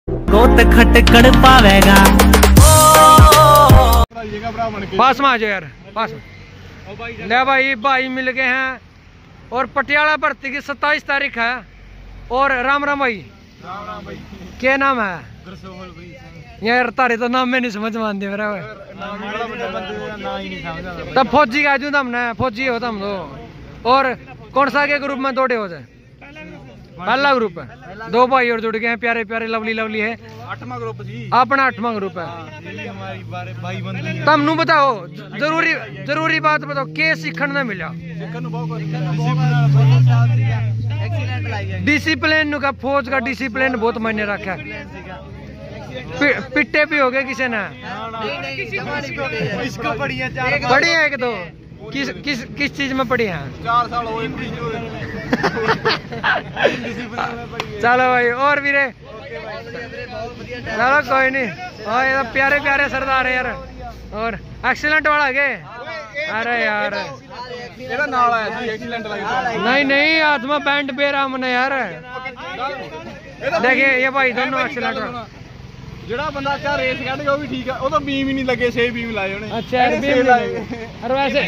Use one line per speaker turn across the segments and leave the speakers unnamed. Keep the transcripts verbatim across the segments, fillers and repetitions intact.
गोत खटकड़ पावेगा।
पास में आ जाओ यार, पास में। ले भाई भाई मिल गए हैं और पटियाला भर्ती की सत्ताईस तारीख है। और राम राम भाई, क्या नाम है यार? तारे तो नाम में नहीं समझ मान दे मेरा। तब फौजी का जू हमने फौजी हो तुम तो। और कौन सा के ग्रुप में दौड़े हो जाए? पहला ग्रुप है। दो भाई और जुड़ गए हैं, प्यारे प्यारे लवली लवली है।
आठवां ग्रुप जी,
अपना आठवां ग्रुप है।
हमारी भाई बंधु।
तुम नु बताओ, जरूरी जरूरी बात बताओ, के सीखने न मिला? डिसिप्लिन का, फौज का डिसिप्लिन बहुत मायने रखा है। पिट्टे भी हो गए किसी ने? पढ़ी है एक दो? किस किस किस चीज में पढ़ी है?
चार साल हो
चलो भाई और भी रे, चलो कोई नहीं। हाँ ये तो प्यारे प्यारे सरदार है यार। और एक्सीलेंट वाला के? अरे यार
नाल आया सी एक्सीलेंट लगा।
नहीं नहीं, हाथ में बैंड बेरा मने यार। देखिए ये भाई दोनों एक्सीलेंट।
ਜਿਹੜਾ ਬੰਦਾ ਕਾ ਰੇਸ ਕੱਢ ਗਿਆ ਉਹ ਵੀ ਠੀਕ ਆ, ਉਹ ਤਾਂ ਬੀਮ ਹੀ ਨਹੀਂ ਲੱਗੇ, ਛੇ ਬੀਮ ਲਾਏ ਉਹਨੇ।
अच्छा यार बीम लाए। और वैसे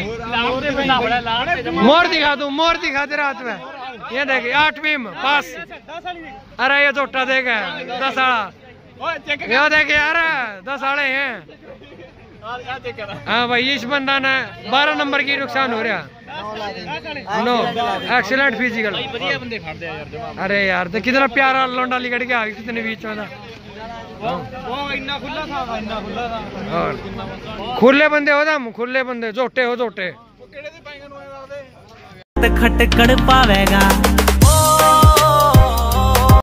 मोर दिखा दूं, मोर दिखा दे रात में। ये देखिए आठ बीम पास। अरे ये छोटा देगा दस आड़ा। ये देखिए यार दस आड़े हैं। हाँ भाई इस बंदा ने बारह नंबर की नुकसान हो रहा। No excellent physical. अरे यार तो कितना प्यारा लौंडा लिकड़ के आ गया कितने बीच में था। और खुले बंदे हो तुम, खुले बंदे, झोटे हो झोटे।
खटकड़ पावेगा।